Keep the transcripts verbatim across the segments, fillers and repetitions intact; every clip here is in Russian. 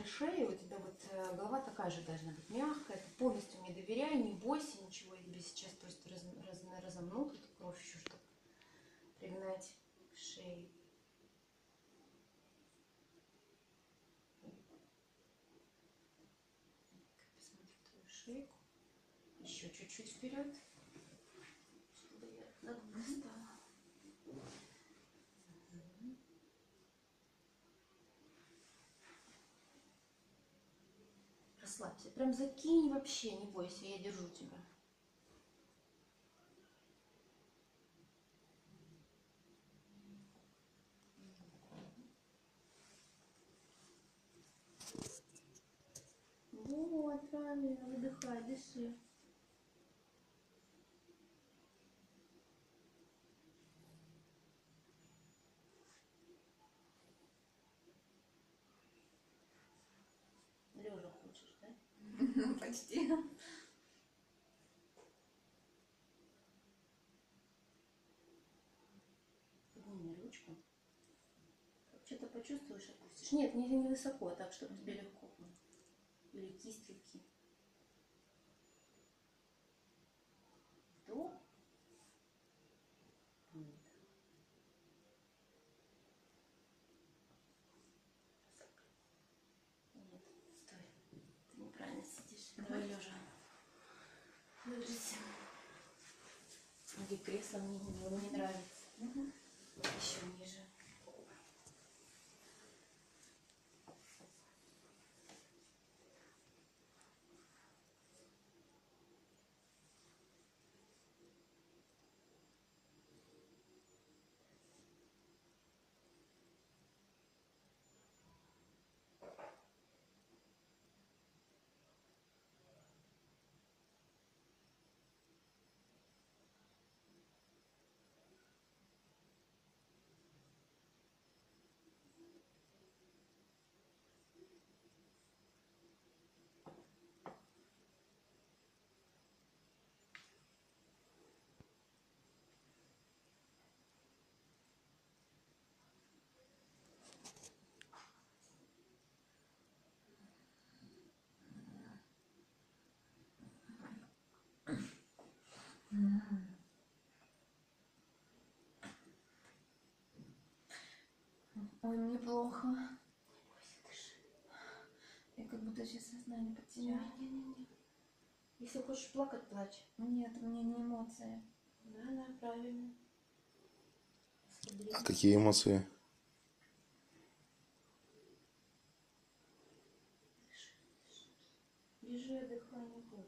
для шеи. У тебя вот голова такая же должна быть мягкая. Ты полностью мне доверяй, не бойся ничего. Я тебе сейчас просто раз, раз, разомну эту кровь еще, чтобы пригнать к шее. Посмотрю твою шейку. Еще чуть-чуть вперед, чтобы я ногу достала. Расслабься. Прям закинь вообще, не бойся, я держу тебя. Вот, правильно, выдыхай, дыши. Лежа хочешь, да? Ну, почти. Подними ручку. Что-то почувствуешь, опустишь. Нет, не, не высоко, а так, чтобы тебе легко было. Или кисть руки. Вдох. Выдох. Нет, стой. Ты неправильно сидишь. Давай лежа. Ложись. Ноги кресло мне не, не нравится. Угу. Еще ниже. Ой, мне плохо. Не бойся, дыши. Я как будто сейчас сознание потеряла. Не-не-не. Если хочешь плакать, плачь. Нет, у меня не эмоции. Да, да, правильно. А какие эмоции? Лежи, отдыхай, не бойся.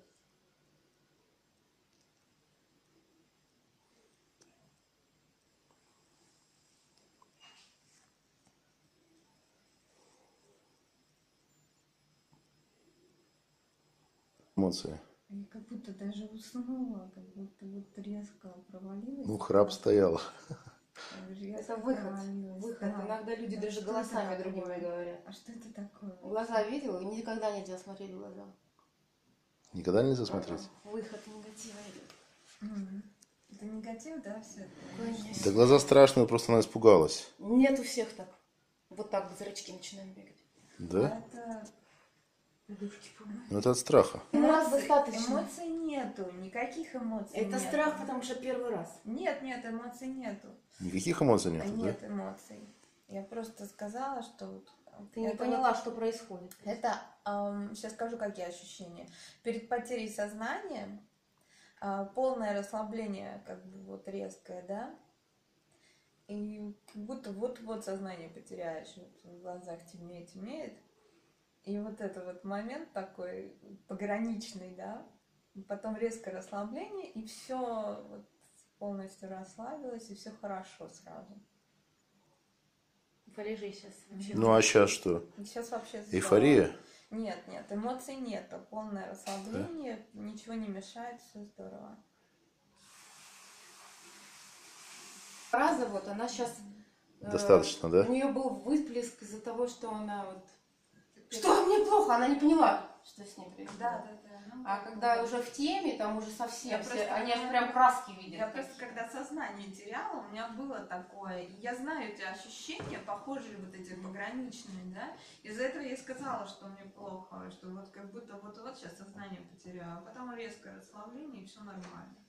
Эмоции. Я как будто даже уснула, как будто вот резко провалилась. Ну, храп стоял. Это выход. Выход. Да. Иногда люди Да, даже что голосами это другими такое? говорят. А что это такое? Глаза видела? Никогда нельзя смотреть в глаза. Никогда нельзя смотреть? Выход негатива идет. Мгм. Это негатив, да, все? Конечно. Да глаза страшные, просто она испугалась. Нет у всех так. Вот так зрачки начинают бегать. Да? Это... Подушки, по-моему. Ну, это от страха. Ну, раз Эмоций- достаточно. Эмоций нету, никаких эмоций Это нету. страх, потому что первый раз. Нет, нет, эмоций нету. Никаких эмоций нет, Нет да? эмоций. Я просто сказала, что... вот, Ты не это поняла, вот- что происходит. Это, сейчас скажу, какие ощущения. Перед потерей сознания а, полное расслабление, как бы вот резкое, да? И как будто вот-вот сознание потеряешь, вот в глазах темнеет, темнеет. И вот это вот момент такой пограничный, да? И потом резкое расслабление, и все вот полностью расслабилось, и все хорошо сразу. Полежи сейчас. Вообще. Ну, а сейчас что? И сейчас вообще здорово. Эйфория? Нет, нет, эмоций нет, а полное расслабление, ничего не мешает, все здорово. Фраза вот, она сейчас... Достаточно, да? У нее был выплеск из-за того, что она вот... Что мне плохо? Она не поняла. что с ней происходит. Да, да, да. Ну, А когда уже в теме, там уже совсем, Я все, просто- они аж прям краски видят. Я просто когда сознание теряла, у меня было такое, и я знаю эти ощущения, похожие вот эти пограничные, да, из-за этого я и сказала, что мне плохо, что вот как будто вот-вот сейчас сознание потеряю, а потом резкое расслабление, и все нормально.